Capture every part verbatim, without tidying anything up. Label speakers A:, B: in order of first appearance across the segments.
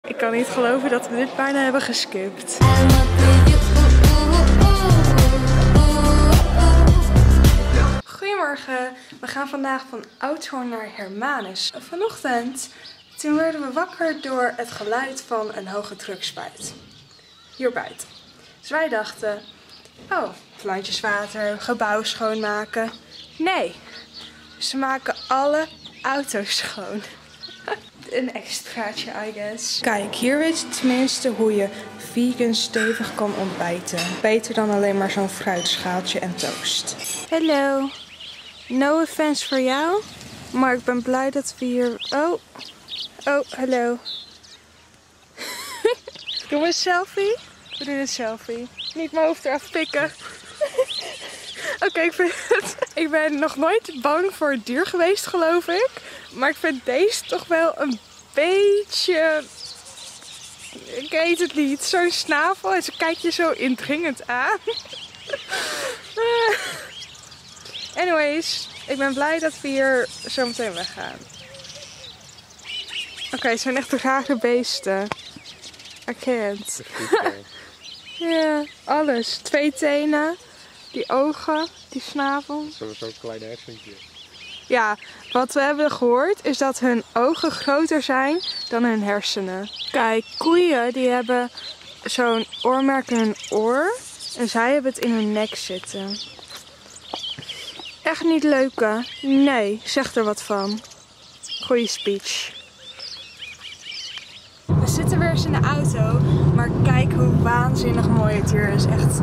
A: Ik kan niet geloven dat we dit bijna hebben geskipt. Goedemorgen, we gaan vandaag van Oudshoorn naar Hermanus. Vanochtend, toen werden we wakker door het geluid van een hoge drukspuit. Hier buiten. Dus wij dachten, oh, plantjes water, gebouw schoonmaken. Nee, ze maken alle auto's schoon. Een extraatje, I guess. Kijk, hier weet je tenminste hoe je vegan stevig kan ontbijten. Beter dan alleen maar zo'n fruitschaaltje en toast. Hallo. No offense voor jou, maar ik ben blij dat we hier... Oh, oh, hallo. Doen we een selfie? We doen een selfie. Niet mijn hoofd eraf pikken. Oké, okay, ik, ik ben nog nooit bang voor het dier geweest, geloof ik. Maar ik vind deze toch wel een beetje... Ik weet het niet. Zo'n snavel en ze kijkt je zo indringend aan. Anyways, ik ben blij dat we hier zo meteen weggaan. Oké, okay, het zijn echt rare beesten. I can't. Ja, yeah, alles. Twee tenen, die ogen, die snavel.
B: Zo'n zo klein hersentje.
A: Ja, wat we hebben gehoord is dat hun ogen groter zijn dan hun hersenen. Kijk, koeien die hebben zo'n oormerk in hun oor en zij hebben het in hun nek zitten. Echt niet leuk, hè? Nee, zeg er wat van. Goeie speech. We zitten weer eens in de auto, maar kijk hoe waanzinnig mooi het hier is. Echt.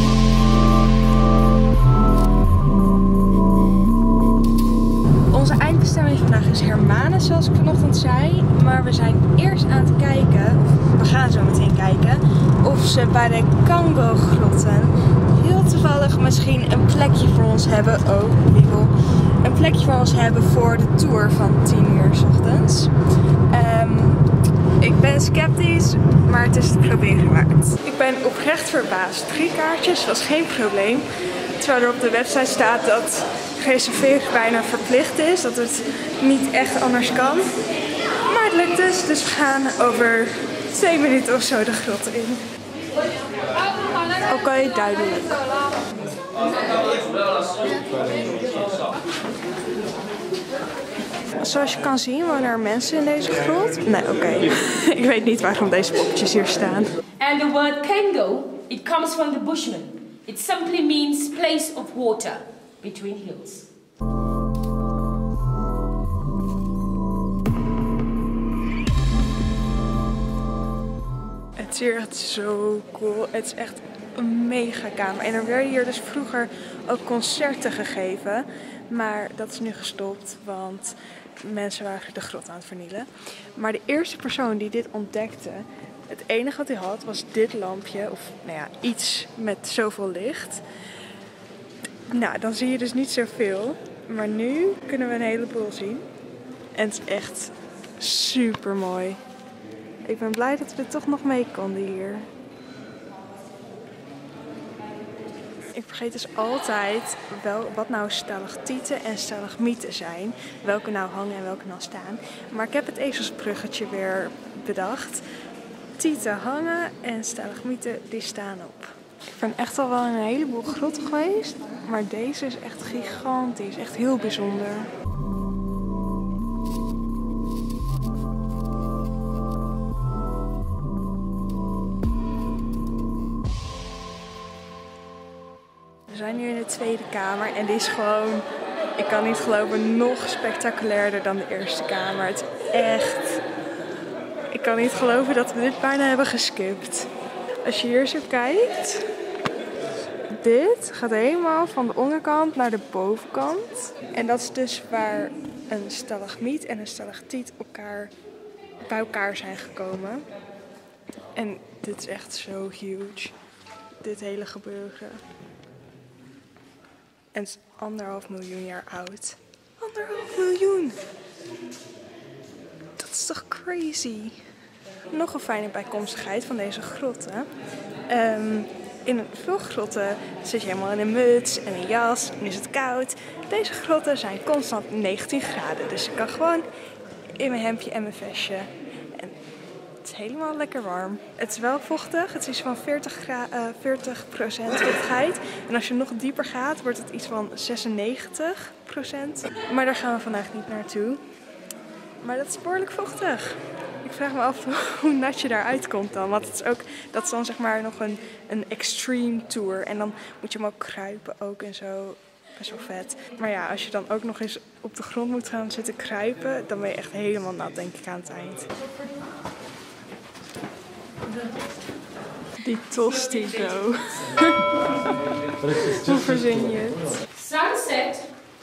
A: Onze eindbestemming vandaag is Hermanus, zoals ik vanochtend zei. Maar we zijn eerst aan het kijken, of we gaan zo meteen kijken, of ze bij de Kango-grotten heel toevallig misschien een plekje voor ons hebben. Oh, wiebel. Een plekje voor ons hebben voor de tour van tien uur 's ochtends. Um, ik ben sceptisch, maar het is het proberen waard. Ik ben oprecht verbaasd. Drie kaartjes was geen probleem. Terwijl er op de website staat dat reserveren bijna verplicht is. Dat het niet echt anders kan. Maar het lukt dus. Dus we gaan over twee minuten of zo de grot in. Oké, okay, duidelijk. Zoals je kan zien wonen er mensen in deze grot. Nee, oké. Okay. Ik weet niet waarom deze poppetjes hier staan.
C: And the word Kango, it comes from the Bushman. It simply means place of water between hills.
A: Het is hier echt zo cool. Het is echt een mega kamer. En er werden hier dus vroeger ook concerten gegeven. Maar dat is nu gestopt, want mensen waren de grot aan het vernielen. Maar de eerste persoon die dit ontdekte, het enige wat hij had was dit lampje. Of nou ja, iets met zoveel licht. Nou, dan zie je dus niet zoveel. Maar nu kunnen we een heleboel zien. En het is echt super mooi. Ik ben blij dat we er toch nog mee konden hier. Ik vergeet dus altijd wel wat nou stalactieten en stalagmieten zijn. Welke nou hangen en welke nou staan. Maar ik heb het ezelsbruggetje weer bedacht. Tieten hangen en stalagmieten die staan op. Ik ben echt al wel in een heleboel grotten geweest. Maar deze is echt gigantisch. Echt heel bijzonder. We zijn nu in de tweede kamer en die is gewoon, ik kan niet geloven, nog spectaculairder dan de eerste kamer. Het is echt, ik kan niet geloven dat we dit bijna hebben geskipt. Als je hier zo kijkt, dit gaat helemaal van de onderkant naar de bovenkant. En dat is dus waar een stalagmiet en een stalactiet elkaar, bij elkaar zijn gekomen. En dit is echt zo huge, dit hele gebeuren. En het is anderhalf miljoen jaar oud. Anderhalf miljoen! Dat is toch crazy? Nog een fijne bijkomstigheid van deze grotten. Um, in veel grotten zit je helemaal in een muts en een jas en is het koud. Deze grotten zijn constant negentien graden. Dus ik kan gewoon in mijn hemdje en mijn vestje. En het Het is helemaal lekker warm. Het is wel vochtig. Het is iets van veertig procent vochtigheid. En als je nog dieper gaat, wordt het iets van zesennegentig procent. Maar daar gaan we vandaag niet naartoe. Maar dat is behoorlijk vochtig. Ik vraag me af hoe nat je daaruit komt dan. Want het is ook, dat is dan zeg maar nog een, een extreme tour. En dan moet je hem ook kruipen ook en zo. Best wel vet. Maar ja, als je dan ook nog eens op de grond moet gaan zitten kruipen, dan ben je echt helemaal nat, denk ik, aan het eind. Die tosti dough. Hoe verzin je het?
C: Sunset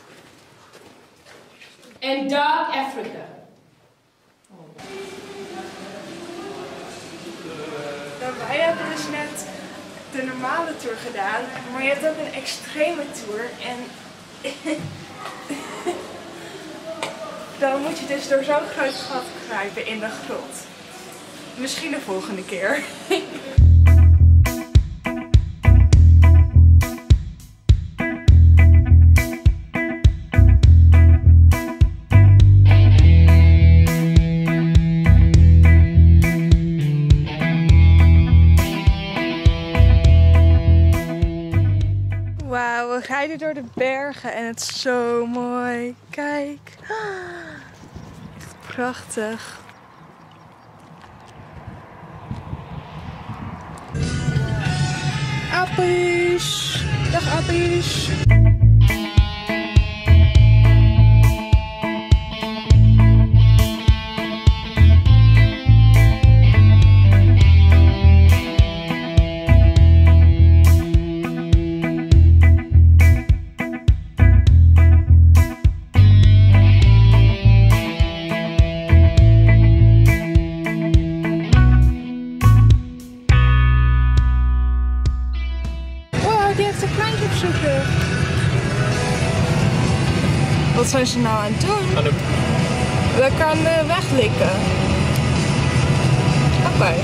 C: and dark Africa.
A: Nou, wij hebben dus net de normale tour gedaan, maar je hebt ook een extreme tour en dan moet je dus door zo'n groot gat kruipen in de grot. Misschien de volgende keer. Wauw, we rijden door de bergen en het is zo mooi. Kijk. Echt prachtig. Appies. Dag appies. Wat zijn ze nou aan het doen? Lekker aan de weg likken. Oké. Okay.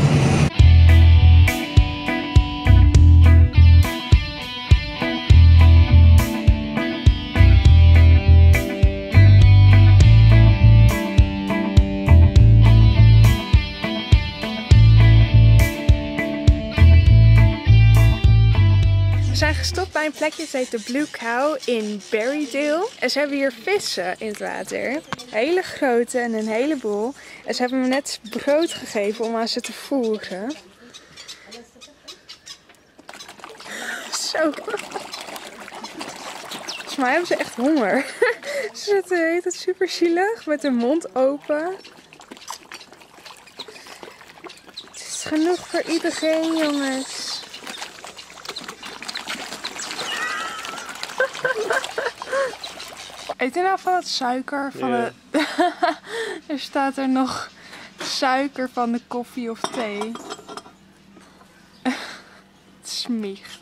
A: We zijn gestopt bij een plekje, het heet de Blue Cow in Berrydale. En ze hebben hier vissen in het water. Hele grote en een heleboel. En ze hebben me net brood gegeven om aan ze te voeren. Zo. Volgens mij hebben ze echt honger. Ze zitten heet het super zielig met hun mond open. Het is genoeg voor iedereen, jongens. Eet je nou van het suiker van yeah. de... Er staat er nog suiker van de koffie of thee. Het smiegt.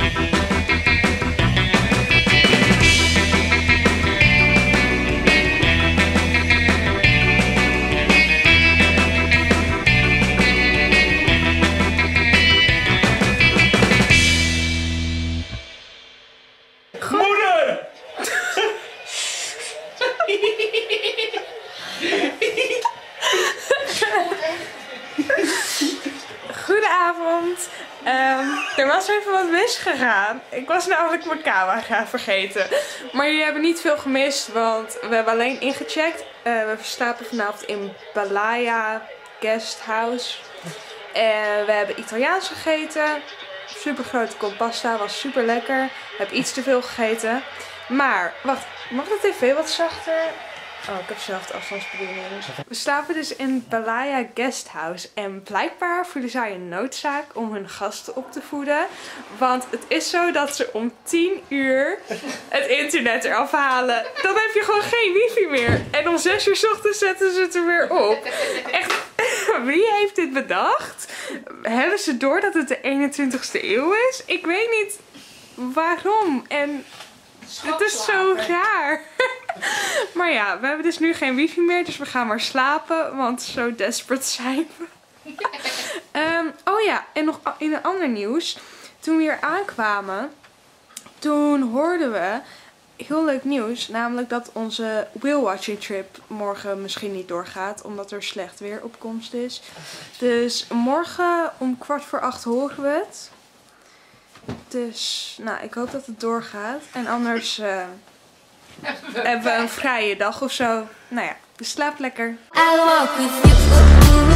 A: Goedenavond. Um, er was even wat misgegaan. Ik was namelijk mijn camera vergeten. Maar jullie hebben niet veel gemist, want we hebben alleen ingecheckt. Uh, we slapen vanavond in Balaya Guest House. En we hebben Italiaans gegeten. Super grote kop pasta, was super lekker. Ik heb iets te veel gegeten. Maar, wacht, mag de tv wat zachter? Oh, ik heb zelf de afstandsbediening. We slapen dus in Balaya Guest House. En blijkbaar voelen zij een noodzaak om hun gasten op te voeden. Want het is zo dat ze om tien uur het internet eraf halen. Dan heb je gewoon geen wifi meer. En om zes uur 's ochtends zetten ze het er weer op. Echt, wie heeft dit bedacht? Hebben ze door dat het de eenentwintigste eeuw is? Ik weet niet waarom. En het is zo raar. Maar ja, we hebben dus nu geen wifi meer, dus we gaan maar slapen, want zo desperate zijn we. um, oh ja, en nog in een ander nieuws. Toen we hier aankwamen, toen hoorden we heel leuk nieuws. Namelijk dat onze whale-watching trip morgen misschien niet doorgaat. Omdat er slecht weer op komst is. Dus morgen om kwart voor acht horen we het. Dus nou, ik hoop dat het doorgaat. En anders uh, hebben we een vrije dag of zo. Nou ja, dus slaap lekker. I walk with you.